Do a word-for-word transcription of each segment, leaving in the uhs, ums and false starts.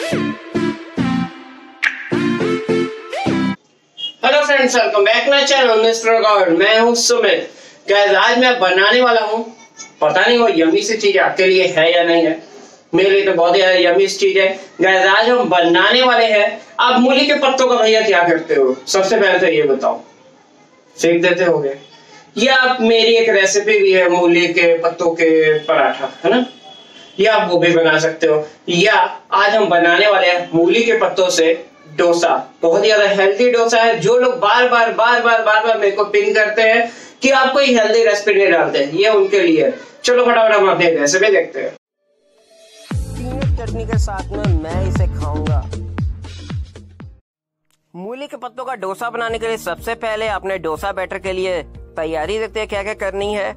Hello friends, welcome back my channel mister God. मैं हूं Sumit. Guys, आज मैं बनाने वाला हूं, पता नहीं वो यमी सी चीज आपके लिए है या नहीं है, मेरे लिए तो बहुत ही यमी सी चीज है। गाइस, आज हम बनाने वाले हैं। आप मूली के पत्तों का भैया क्या करते हो? सबसे पहले तो ये बताओ, फेंक देते होगे या मेरी एक रेसिपी भी है मूली के पत्तों के पराठा, है ना, या आप वो भी बना सकते हो। या आज हम बनाने वाले हैं मूली के पत्तों से डोसा। बहुत ही ज्यादा हेल्दी डोसा है। जो लोग बार बार बार बार बार बार मेरे को पिन करते हैं कि आप कोई हेल्दी रेसिपी नहीं डालते, ये उनके लिए। चलो फटाफट हम अपनी रेसिपी देखते हैं। पीनट चटनी के साथ में मैं इसे खाऊंगा। मूली के पत्तों का डोसा बनाने के लिए सबसे पहले अपने डोसा बैटर के लिए तैयारी देखते हैं क्या क्या करनी है।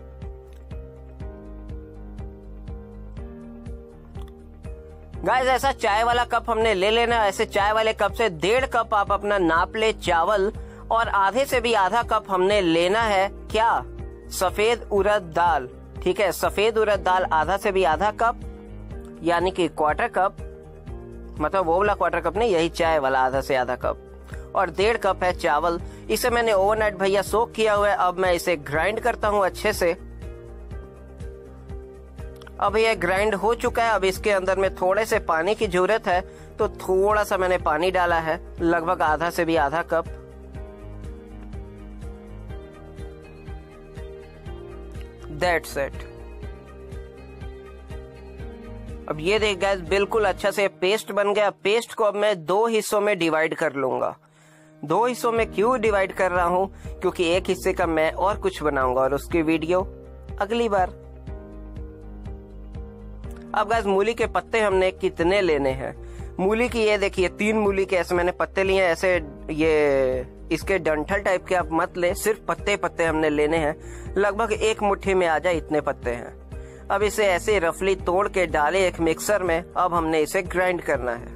गाइस, ऐसा चाय वाला कप हमने ले लेना। ऐसे चाय वाले कप से डेढ़ कप आप अपना नाप ले चावल, और आधे से भी आधा कप हमने लेना है क्या, सफेद उड़द दाल। ठीक है, सफेद उड़द दाल आधा से भी आधा कप, यानी कि क्वार्टर कप, मतलब वो वाला क्वार्टर कप नहीं, यही चाय वाला आधा से आधा कप। और डेढ़ कप है चावल। इसे मैंने ओवरनाइट भैया सोक किया हुआ है। अब मैं इसे ग्राइंड करता हूँ अच्छे से। अब ये ग्राइंड हो चुका है। अब इसके अंदर में थोड़े से पानी की जरूरत है, तो थोड़ा सा मैंने पानी डाला है, लगभग आधा से भी आधा कप। That's it. अब ये देख गाइस, बिल्कुल अच्छा से पेस्ट बन गया। पेस्ट को अब मैं दो हिस्सों में डिवाइड कर लूंगा। दो हिस्सों में क्यों डिवाइड कर रहा हूं? क्योंकि एक हिस्से का मैं और कुछ बनाऊंगा और उसकी वीडियो अगली बार। अब गाइस, मूली के पत्ते हमने कितने लेने हैं? मूली की ये देखिए, तीन मूली के ऐसे मैंने पत्ते लिए हैं। ऐसे ये इसके डंठल टाइप के आप मत ले, सिर्फ पत्ते पत्ते हमने लेने हैं। लगभग एक मुट्ठी में आ जाए इतने पत्ते हैं। अब इसे ऐसे रफली तोड़ के डाले एक मिक्सर में। अब हमने इसे ग्राइंड करना है।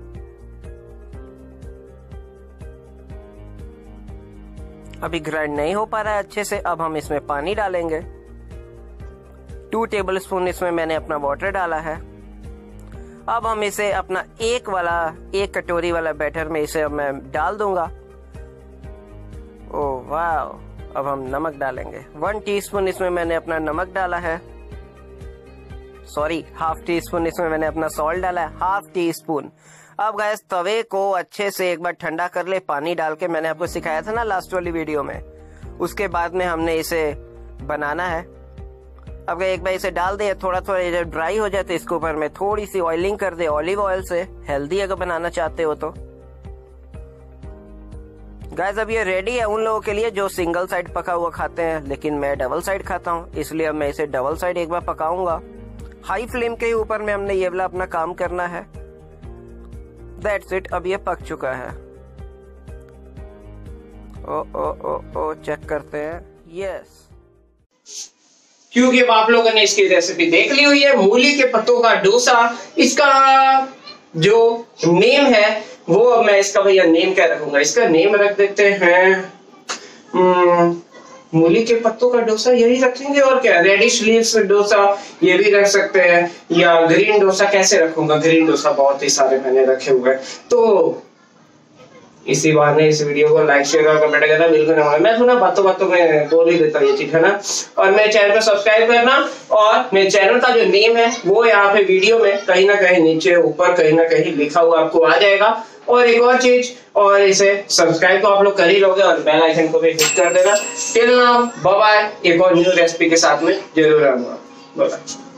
अभी ग्राइंड नहीं हो पा रहा है अच्छे से। अब हम इसमें पानी डालेंगे। टू टेबल स्पून इसमें मैंने अपना वाटर डाला है। अब हम इसे अपना एक वाला एक कटोरी वाला बैटर में इसे अब मैं डाल दूंगा। ओह वाह। अब हम नमक डालेंगे। वन टीस्पून इसमें मैंने अपना नमक डाला है। सॉरी, हाफ टी स्पून इसमें मैंने अपना सॉल्ट डाला है, हाफ टी स्पून। अब गैस, तवे को अच्छे से एक बार ठंडा कर ले पानी डाल के। मैंने आपको सिखाया था ना लास्ट वाली वीडियो में। उसके बाद में हमने इसे बनाना है। अब एक बार इसे डाल दे, थोड़ा थोड़ा जब ड्राई हो जाए तो इसके ऊपर में थोड़ी सी ऑयलिंग कर दे ऑलिव ऑयल से, हेल्दी अगर बनाना चाहते हो तो। गाइस, अब ये रेडी है उन लोगों के लिए जो सिंगल साइड पका हुआ खाते हैं, लेकिन मैं डबल साइड खाता हूँ, इसलिए अब मैं इसे डबल साइड एक बार पकाऊंगा। हाई फ्लेम के ऊपर में हमने ये वाला अपना काम करना है। That's it. अब ये पक चुका है। ओ ओ ओ ओ चेक करते हैं। यस, क्योंकि अब आप लोगों ने इसकी रेसिपी देख ली हुई है, मूली के पत्तों का डोसा। इसका जो नेम है वो अब मैं इसका भैया नेम क्या रखूंगा? इसका नेम रख देते हैं मूली के पत्तों का डोसा, यही रखेंगे। और क्या, रेडिश लीव्स डोसा ये भी रख सकते हैं। या ग्रीन डोसा कैसे रखूंगा? ग्रीन डोसा बहुत ही सारे मैंने रखे हुए हैं। तो इसी बार ने इस वीडियो को लाइक शेयर और कमेंट करना बिल्कुल ना भूलें। मैं थोड़ा बातों बातों में बोल ही देता ये चीज, है ना। और मेरे चैनल को सब्सक्राइब करना। और मेरे चैनल का जो नेम है वो यहाँ पे वीडियो में कहीं ना कहीं नीचे ऊपर कहीं ना कहीं लिखा हुआ आपको आ जाएगा। और एक और चीज, और इसे सब्सक्राइब तो आप लोग कर ही लोगे और बेल आइकन को भी हिट कर देना। Till now bye bye. एक और न्यू रेसिपी के साथ में जरूर आऊंगा। Bye bye.